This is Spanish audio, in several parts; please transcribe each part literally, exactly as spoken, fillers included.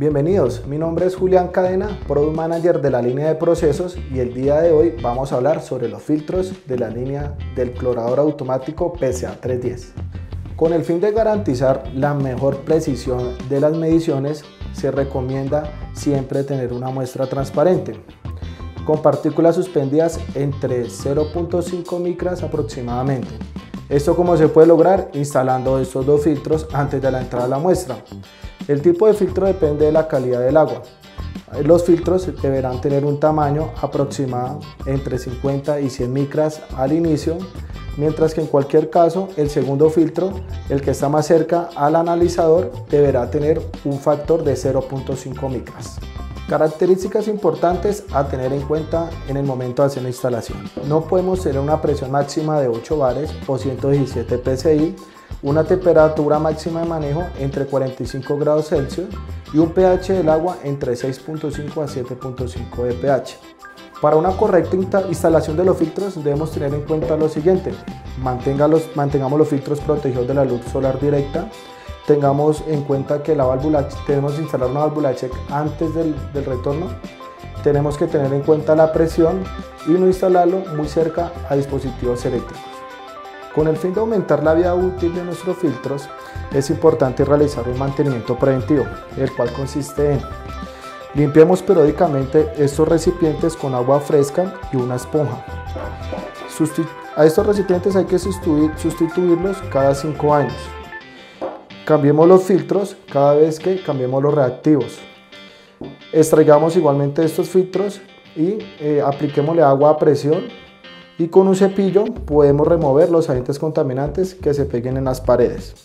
Bienvenidos, mi nombre es Julián Cadena, Product Manager de la línea de procesos, y el día de hoy vamos a hablar sobre los filtros de la línea del clorador automático P C A trescientos diez. Con el fin de garantizar la mejor precisión de las mediciones, se recomienda siempre tener una muestra transparente, con partículas suspendidas entre cero punto cinco micras aproximadamente. Esto como se puede lograr instalando estos dos filtros antes de la entrada a la muestra. El tipo de filtro depende de la calidad del agua. Los filtros deberán tener un tamaño aproximado entre cincuenta y cien micras al inicio, mientras que en cualquier caso el segundo filtro, el que está más cerca al analizador, deberá tener un factor de cero punto cinco micras. Características importantes a tener en cuenta en el momento de hacer la instalación. No podemos tener una presión máxima de ocho bares o ciento diecisiete P S I, una temperatura máxima de manejo entre cuarenta y cinco grados Celsius y un pH del agua entre seis punto cinco a siete punto cinco de pH. Para una correcta instalación de los filtros debemos tener en cuenta lo siguiente: Mantenga los, mantengamos los filtros protegidos de la luz solar directa. Tengamos en cuenta que la válvula, tenemos que instalar una válvula check antes del, del retorno. Tenemos que tener en cuenta la presión y no instalarlo muy cerca a dispositivos eléctricos. Con el fin de aumentar la vida útil de nuestros filtros, es importante realizar un mantenimiento preventivo, el cual consiste en: limpiemos periódicamente estos recipientes con agua fresca y una esponja. Sustitu- a estos recipientes hay que sustituir, sustituirlos cada cinco años. Cambiemos los filtros cada vez que cambiemos los reactivos. Extraigamos igualmente estos filtros y eh, apliquémosle agua a presión, y con un cepillo podemos remover los agentes contaminantes que se peguen en las paredes.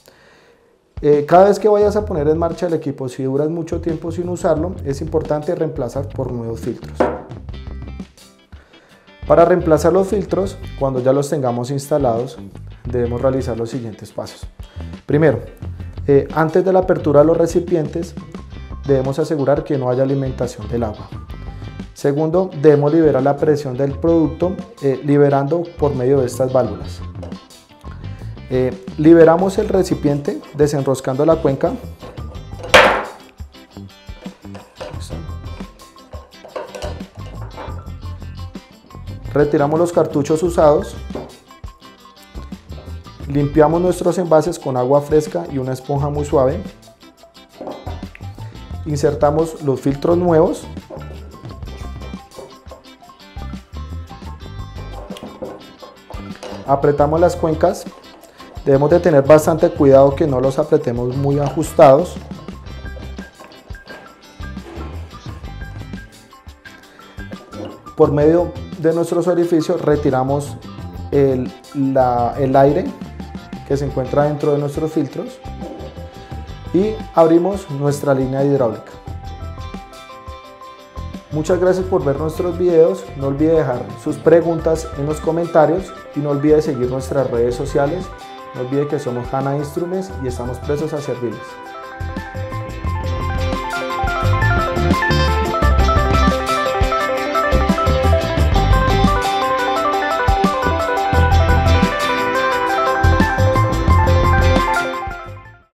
Eh, cada vez que vayas a poner en marcha el equipo, si duras mucho tiempo sin usarlo, es importante reemplazar por nuevos filtros. Para reemplazar los filtros, cuando ya los tengamos instalados, debemos realizar los siguientes pasos. Primero, eh, antes de la apertura de los recipientes, debemos asegurar que no haya alimentación del agua. Segundo, debemos liberar la presión del producto, eh, liberando por medio de estas válvulas. Eh, liberamos el recipiente desenroscando la cuenca. Retiramos los cartuchos usados. Limpiamos nuestros envases con agua fresca y una esponja muy suave. Insertamos los filtros nuevos. Apretamos las cuencas. Debemos de tener bastante cuidado que no los apretemos muy ajustados. Por medio de nuestros orificios retiramos el, la, el aire que se encuentra dentro de nuestros filtros y abrimos nuestra línea hidráulica. Muchas gracias por ver nuestros videos. No olvide dejar sus preguntas en los comentarios y no olvide seguir nuestras redes sociales. No olvide que somos Hanna Instruments y estamos prestos a servirles.